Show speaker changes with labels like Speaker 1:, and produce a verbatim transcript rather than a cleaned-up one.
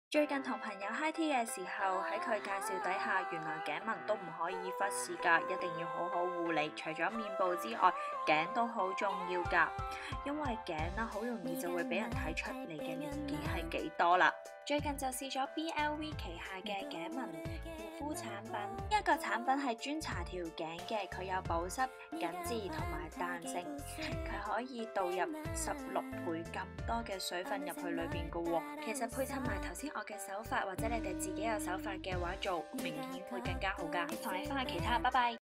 Speaker 1: 最近同朋友 high tea 嘅時候，喺佢介紹底下，原來頸紋都唔可以忽視㗎，一定要好好護理。除咗面部之外，頸都好重要㗎，因為頸啦好容易就會俾人睇出你嘅年紀係幾多啦。最近就試咗 B L V 旗下嘅頸紋護膚產品，呢、這、一個產品係專查條頸嘅，佢有保濕、緊緻同埋彈性，佢可以導入十六倍咁多嘅水分入去裏邊嘅喎。其實配襯埋頭先我嘅手法，或者你哋自己有手法嘅話，做明顯會更加好㗎。同你分享其他，拜拜。